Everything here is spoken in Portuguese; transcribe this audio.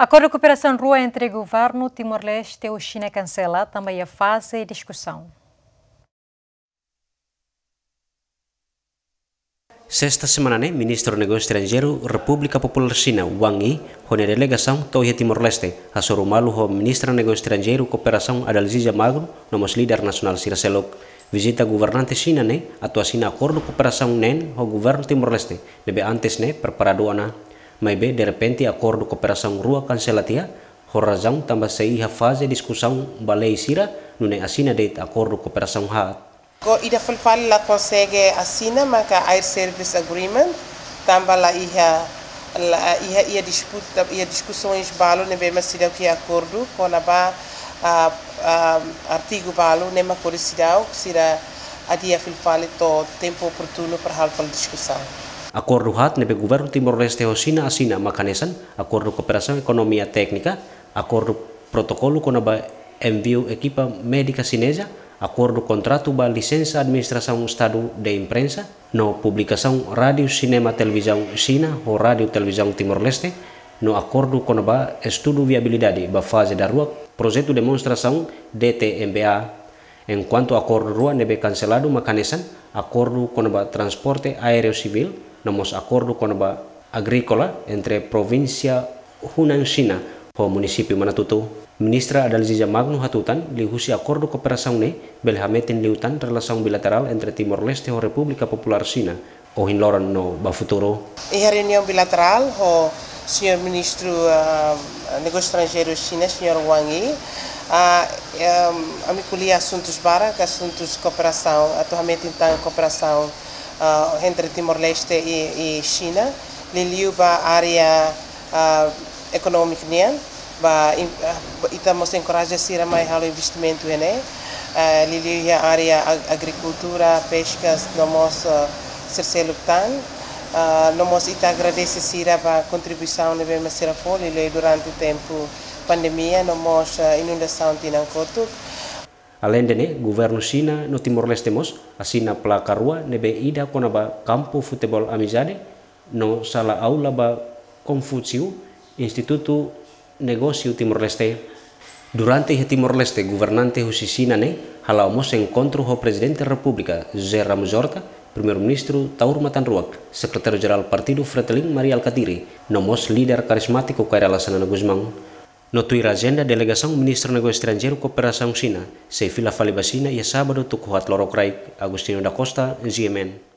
Acordo de cooperação rua entre o governo Timor-Leste e o China cancela também a fase de discussão. Sexta semana, Ministro do Negócio Estrangeiro, República Popular China, Wang Yi, com a delegação Toia Timor-Leste, a Sorumalu, o Ministro do Negócio Estrangeiro, Cooperação Adalgisa Magno, nomos líder nacional Siraselok, visita governante China, atuação acordo de cooperação o governo Timor-Leste, deve antes, preparado ana, mas de repente acordo de cooperação rua cancelatia, a razão também se a fase de discussão balei sira, não assina de acordo de cooperação hat. Ida falfal la consegue assina maka Air Service Agreement tambah la ia disputa ia discussões balo nebe masida que acordo com a artigo balo nema coricidau sira adia falfal to tempo oportuno para halfal discussão. Acordo hat nebe governo Timor-Leste o China assina makanesan acordo cooperação economia técnica, acordo protocolo com a envio equipa médica chinesa, acordo contrato ba licença administração Estado de imprensa, no publicação rádio, cinema, televisão China ou rádio, televisão Timor-Leste, no acordo com a estudo viabilidade ba fase da rua, projeto demonstração DTMBA, enquanto acordo rua nebe cancelado makanesan, acordo com a transporte aéreo civil, nomos acordo com a agrícola entre província Hunan China o município Manatuto. Ministra Adalgisa Magno hatutan lihusi acordo cooperação belhametin liutan relação bilateral entre Timor-Leste e a República Popular China o hinloran no futuro. Em reunião bilateral o senhor ministro Negócio Estrangeiro China, senhor Wang Yi, amiculi assuntos bara, assuntos de cooperação, atualmente então cooperação entre Timor-Leste e China, liliu ba área econômica ba estamos encorajar a mais ao investimento lili a área agricultura pesca nomos sercelo tan nomos ita agradece sira ba contribuição nebe masira fo lili durante o tempo pandemia nomos inundação tinang kotuk. Além de governo China no Timor-Leste mos assina placa rua nebe ida com ba campo futebol amizade no sala aula ba Confúcio Instituto Negócio Timor-Leste. Durante o Timor-Leste, governante China halamos encontro o presidente da República, José Ramos Horta, primeiro-ministro Taur Matanruak, secretário-geral Partido Fretilin Maria Alcatiri, nomos líder carismático Kairala Sanana Guzmán. No tua agenda, delegação Ministro do Negócio Estrangeiro Cooperação China, se fila falibasina e sábado tukuhat lorokraik Agustino da Costa, GMN.